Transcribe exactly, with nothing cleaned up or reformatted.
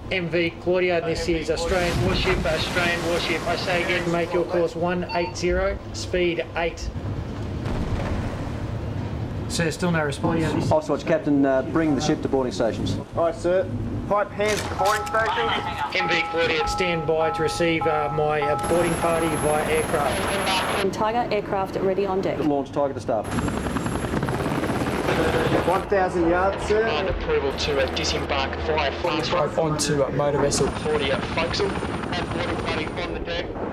M V Claudia, this is Australian warship, Australian warship. I say again, make your course one eight zero, speed eight. Sir, still no response. Officer Captain, uh, bring the ship to boarding stations. Aye, sir. Pipe hands to boarding stations. M V Claudia, stand by to receive uh, my uh, boarding party via aircraft. And Tiger aircraft ready on deck. Launch Tiger to staff. one thousand yards, sir. And approval to uh, disembark via fast rope onto uh, motor vessel Claudia Forecastle. And boarding party on the deck.